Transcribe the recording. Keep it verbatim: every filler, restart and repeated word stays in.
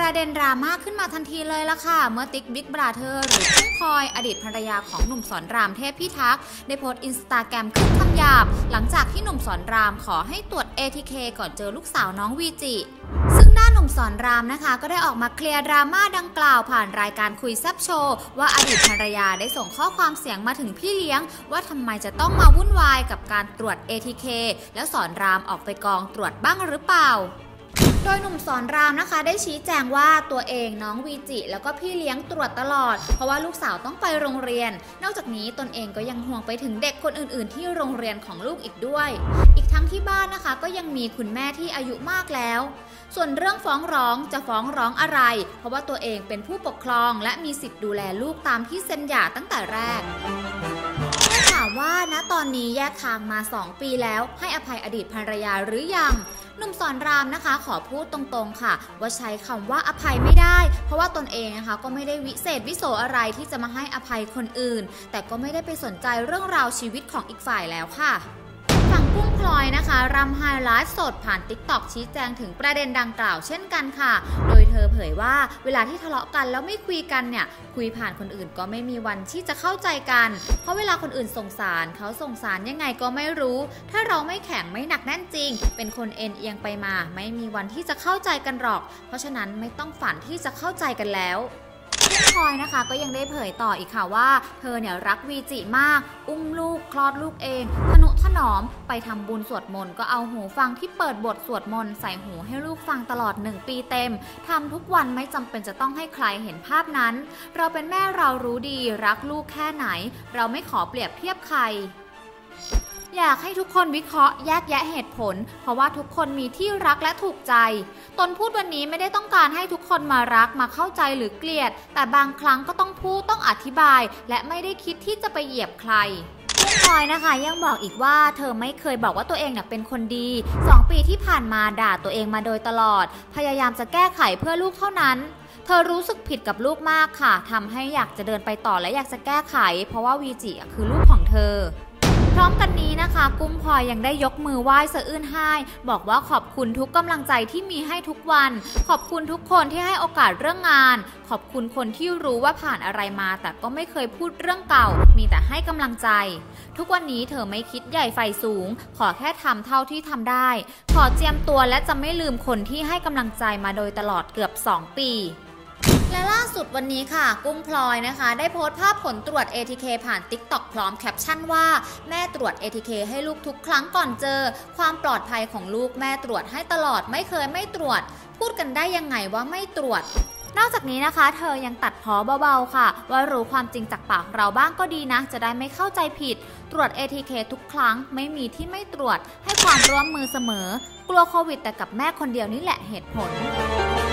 ประเด็นดราม่าขึ้นมาทันทีเลยล่ะค่ะเมื่อติ๊กบิ๊กบราเธอร์หรือกุ้งพลอยอดีตภรรยาของหนุ่มสอนรามเทพพิทักษ์ได้โพสต์อินสตาแกรมขึ้นคำหยาบหลังจากที่หนุ่มสอนรามขอให้ตรวจ เอ ที เค ก่อนเจอลูกสาวน้องวีจิซึ่งด้านหนุ่มสอนรามนะคะก็ได้ออกมาเคลียร์ดราม่าดังกล่าวผ่านรายการคุยแซ่บโชว์ว่าอดีตภรรยาได้ส่งข้อความเสียงมาถึงพี่เลี้ยงว่าทำไมจะต้องมาวุ่นวายกับการตรวจ เอ ที เค แล้วสอนรามออกไปกองตรวจบ้างหรือเปล่าโดยหนุ่มสอนรามนะคะได้ชี้แจงว่าตัวเองน้องวีจิแล้วก็พี่เลี้ยงตรวจตลอดเพราะว่าลูกสาวต้องไปโรงเรียนนอกจากนี้ตนเองก็ยังห่วงไปถึงเด็กคนอื่นๆที่โรงเรียนของลูกอีกด้วยอีกทั้งที่บ้านนะคะก็ยังมีคุณแม่ที่อายุมากแล้วส่วนเรื่องฟ้องร้องจะฟ้องร้องอะไรเพราะว่าตัวเองเป็นผู้ปกครองและมีสิทธิ์ดูแลลูกตามที่เซ็นหย่าตั้งแต่แรกถามว่าณตอนนี้แยกทางมาสองปีแล้วให้อภัยอดีตภรรยาหรือยังหนุ่มสอนรามนะคะขอพูดตรงๆค่ะว่าใช้คำว่าอภัยไม่ได้เพราะว่าตนเองนะคะก็ไม่ได้วิเศษวิโสอะไรที่จะมาให้อภัยคนอื่นแต่ก็ไม่ได้ไปสนใจเรื่องราวชีวิตของอีกฝ่ายแล้วค่ะฝั่งกุ้งพลอยนะคะรำไฮไลฟ์สดผ่าน ติ๊กต็อก ชี้แจงถึงประเด็นดังกล่าวเช่นกันค่ะโดยเธอเผยว่าเวลาที่ทะเลาะกันแล้วไม่คุยกันเนี่ยคุยผ่านคนอื่นก็ไม่มีวันที่จะเข้าใจกันเพราะเวลาคนอื่นส่งสารเขาส่งสารยังไงก็ไม่รู้ถ้าเราไม่แข็งไม่หนักแน่นจริงเป็นคนเอ็นเอียงไปมาไม่มีวันที่จะเข้าใจกันหรอกเพราะฉะนั้นไม่ต้องฝันที่จะเข้าใจกันแล้วกุ้งพลอยนะคะก็ยังได้เผยต่ออีกค่ะว่าเธอเนี่ยรักวีจิมากอุ้มลูกคลอดลูกเองทนุถนอมไปทำบุญสวดมนต์ก็เอาหูฟังที่เปิดบทสวดมนต์ใส่หูให้ลูกฟังตลอดหนึ่งปีเต็มทำทุกวันไม่จำเป็นจะต้องให้ใครเห็นภาพนั้นเราเป็นแม่เรารู้ดีรักลูกแค่ไหนเราไม่ขอเปรียบเทียบใครอยากให้ทุกคนวิเคราะห์แยกแยะเหตุผลเพราะว่าทุกคนมีที่รักและถูกใจตนพูดวันนี้ไม่ได้ต้องการให้ทุกคนมารักมาเข้าใจหรือเกลียดแต่บางครั้งก็ต้องพูดต้องอธิบายและไม่ได้คิดที่จะไปเหยียบใครกุ้งพลอยนะคะยังบอกอีกว่าเธอไม่เคยบอกว่าตัวเองเนี่ยเป็นคนดีสองปีที่ผ่านมาด่าตัวเองมาโดยตลอดพยายามจะแก้ไขเพื่อลูกเท่านั้นเธอรู้สึกผิดกับลูกมากค่ะทำให้อยากจะเดินไปต่อและอยากจะแก้ไขเพราะว่าวีจิคือลูกของเธอพร้อมกันนี้นะคะกุ้งพลอยยังได้ยกมือไหว้สะอื้นให้บอกว่าขอบคุณทุกกำลังใจที่มีให้ทุกวันขอบคุณทุกคนที่ให้โอกาสเรื่องงานขอบคุณคนที่รู้ว่าผ่านอะไรมาแต่ก็ไม่เคยพูดเรื่องเก่ามีแต่ให้กำลังใจทุกวันนี้เธอไม่คิดใหญ่ไฟสูงขอแค่ทำเท่าที่ทำได้ขอเจียมตัวและจะไม่ลืมคนที่ให้กำลังใจมาโดยตลอดเกือบสองปีและล่าสุดวันนี้ค่ะกุ้งพลอยนะคะได้โพสต์ภาพผลตรวจ เอ ที เค ผ่าน ติ๊กต็อก พร้อมแคปชั่นว่าแม่ตรวจ เอ ที เค ให้ลูกทุกครั้งก่อนเจอความปลอดภัยของลูกแม่ตรวจให้ตลอดไม่เคยไม่ตรวจพูดกันได้ยังไงว่าไม่ตรวจนอกจากนี้นะคะเธอยังตัดพ้อเบาๆค่ะว่ารู้ความจริงจากปากเราบ้างก็ดีนะจะได้ไม่เข้าใจผิดตรวจ เอ ที เค ทุกครั้งไม่มีที่ไม่ตรวจให้ความร่วมมือเสมอกลัวโควิดแต่กับแม่คนเดียวนี่แหละเหตุผล